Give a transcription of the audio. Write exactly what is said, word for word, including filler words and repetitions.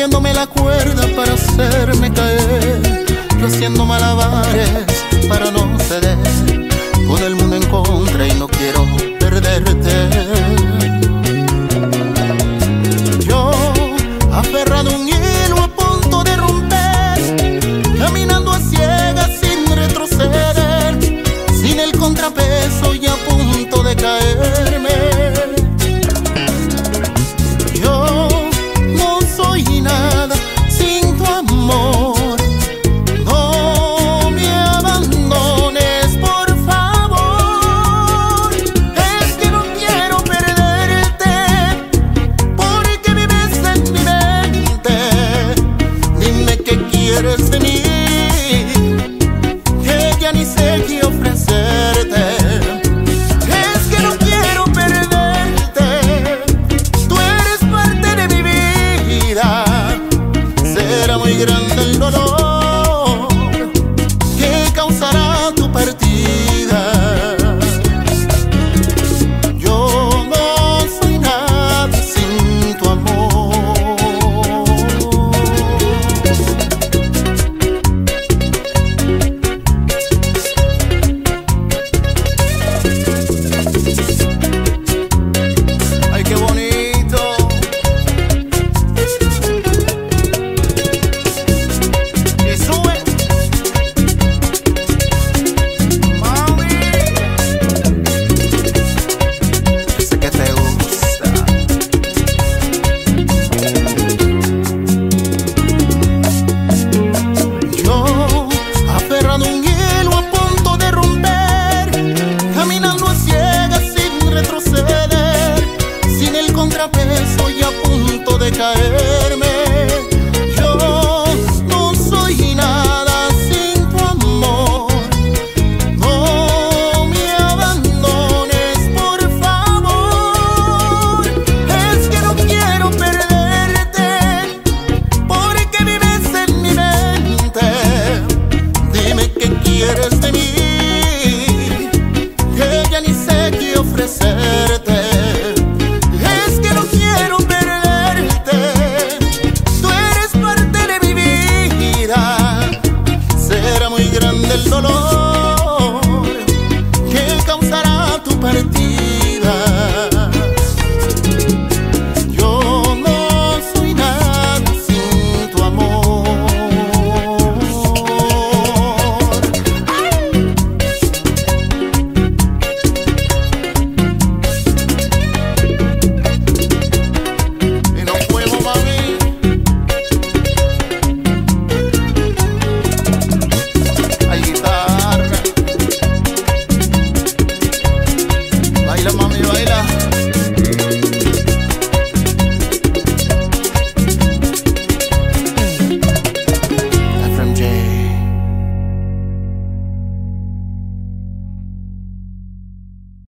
poniéndome la cuerda para hacerme caer, yo haciendo malabares para no ceder, con el mundo en contra y no quiero perderte. Yo, aferrado a un hilo a punto de romper, caminando a ciegas sin retroceder, sin el contrapeso y a punto de caerme. Yo no soy nada sin tu amor, no me abandones por favor. Es que no quiero perderte, porque vives en mi mente. Dime qué quieres de mí, que ya ni sé qué ofrecerte. Es que no quiero perderte, tú eres parte de mi vida. Será muy grande el dolor que causará tu partida. Yo no soy nada sin tu amor. Ay, qué bonito. Y sube, mami. Sé que te gusta. Yo, aferrado a un hilo a punto de romper, caminando a ciegas sin retroceder, sin el contrapeso y a punto de caer.